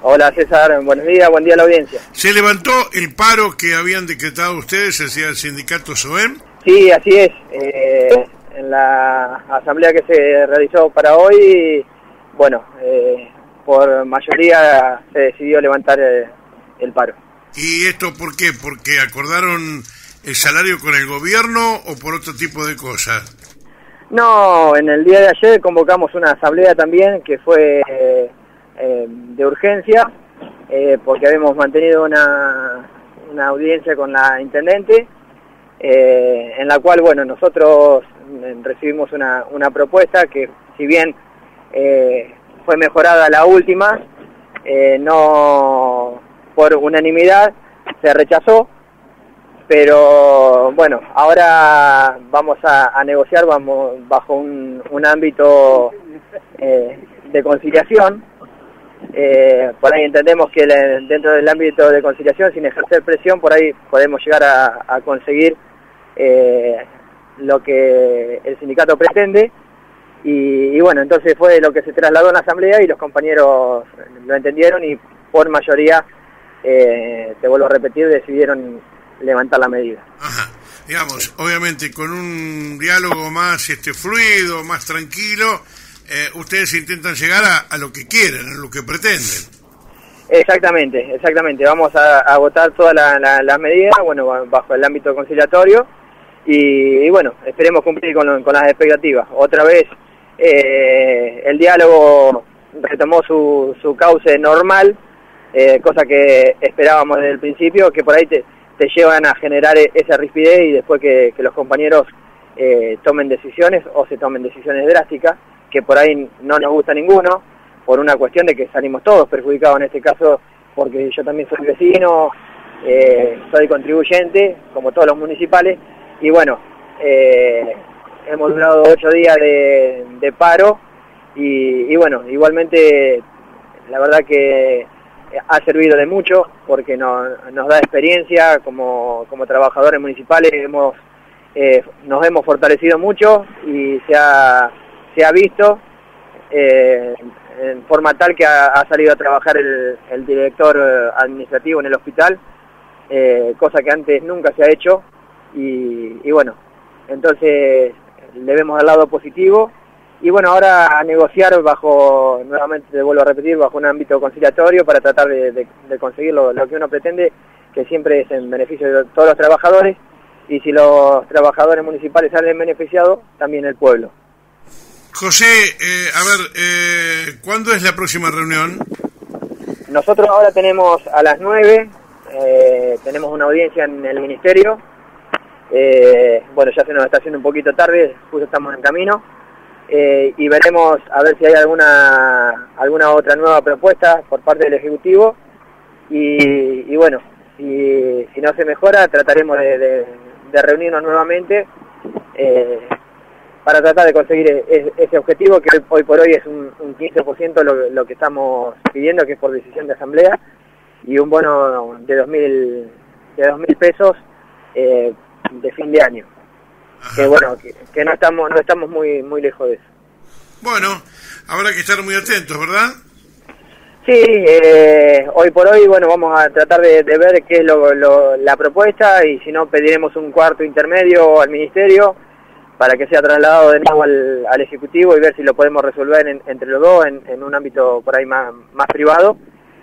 Hola César, buenos días, buen día a la audiencia. ¿Se levantó el paro que habían decretado ustedes, decía el sindicato SOEM? Sí, así es. En la asamblea que se realizó para hoy, bueno, por mayoría se decidió levantar el paro. ¿Y esto por qué? ¿Porque acordaron el salario con el gobierno o por otro tipo de cosas? No, en el día de ayer convocamos una asamblea también que fue de urgencia, porque habíamos mantenido una audiencia con la intendente, en la cual, bueno, nosotros recibimos una propuesta que, si bien fue mejorada la última, no por unanimidad se rechazó, pero bueno, ahora vamos a negociar, vamos bajo un ámbito de conciliación. Por ahí entendemos que dentro del ámbito de conciliación, sin ejercer presión, por ahí podemos llegar a conseguir lo que el sindicato pretende, y bueno, entonces fue lo que se trasladó en la asamblea y los compañeros lo entendieron y por mayoría, te vuelvo a repetir, decidieron levantar la medida. Ajá. Digamos, obviamente con un diálogo más fluido, más tranquilo, ustedes intentan llegar a lo que quieren, a lo que pretenden. Exactamente. Vamos a votar todas las medidas, bueno, bajo el ámbito conciliatorio, y bueno, esperemos cumplir con las expectativas. Otra vez el diálogo retomó su cauce normal, cosa que esperábamos desde el principio, que por ahí te llevan a generar esa rispidez y después que los compañeros tomen decisiones o se tomen decisiones drásticas, que por ahí no nos gusta ninguno, por una cuestión de que salimos todos perjudicados en este caso, porque yo también soy vecino, soy contribuyente, como todos los municipales, y bueno, hemos durado 8 días de paro, y bueno, igualmente la verdad que ha servido de mucho, porque nos da experiencia como trabajadores municipales, nos hemos fortalecido mucho y se ha visto en forma tal que ha salido a trabajar el director administrativo en el hospital, cosa que antes nunca se ha hecho, y bueno, entonces le vemos al lado positivo, y bueno, ahora a negociar nuevamente te vuelvo a repetir, bajo un ámbito conciliatorio para tratar de conseguir lo que uno pretende, que siempre es en beneficio de todos los trabajadores, y si los trabajadores municipales salen beneficiados, también el pueblo. José, ¿cuándo es la próxima reunión? Nosotros ahora tenemos a las 9, tenemos una audiencia en el ministerio, bueno, ya se nos está haciendo un poquito tarde, justo estamos en camino, y veremos a ver si hay alguna otra nueva propuesta por parte del Ejecutivo, y bueno, si no se mejora, trataremos de reunirnos nuevamente, para tratar de conseguir ese objetivo, que hoy por hoy es un 15% lo que estamos pidiendo, que es por decisión de asamblea, y un bono de 2.000 pesos de fin de año. Ajá. Que bueno, que no estamos muy lejos de eso. Bueno, habrá que estar muy atentos, ¿verdad? Sí, hoy por hoy, bueno, vamos a tratar de ver qué es la propuesta, y si no, pediremos un cuarto intermedio al ministerio para que sea trasladado de nuevo al Ejecutivo y ver si lo podemos resolver entre los dos en un ámbito por ahí más privado,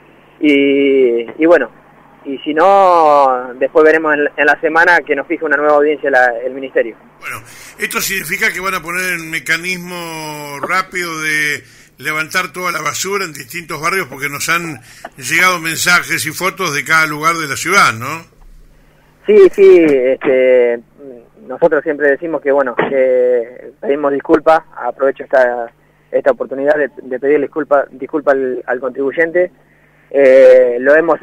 y bueno, y si no, después veremos en la semana que nos fije una nueva audiencia el ministerio. Bueno, esto significa que van a poner un mecanismo rápido de levantar toda la basura en distintos barrios, porque nos han llegado mensajes y fotos de cada lugar de la ciudad, ¿no? Sí, nosotros siempre decimos que bueno, que pedimos disculpas, aprovecho esta oportunidad de pedirle disculpa al contribuyente. Lo hemos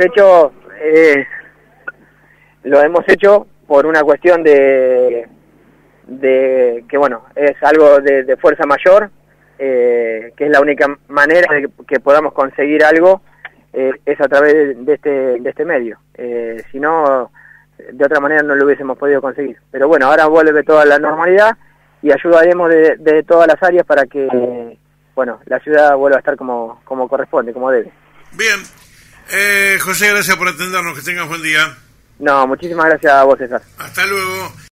hecho por una cuestión de que bueno, es algo de fuerza mayor, que es la única manera de que podamos conseguir algo, es a través de este medio. Si no, de otra manera no lo hubiésemos podido conseguir. Pero bueno, ahora vuelve toda la normalidad y ayudaremos de todas las áreas para que bueno, la ciudad vuelva a estar como corresponde, como debe. Bien. José, gracias por atendernos, que tengas buen día. No, muchísimas gracias a vos, César. Hasta luego.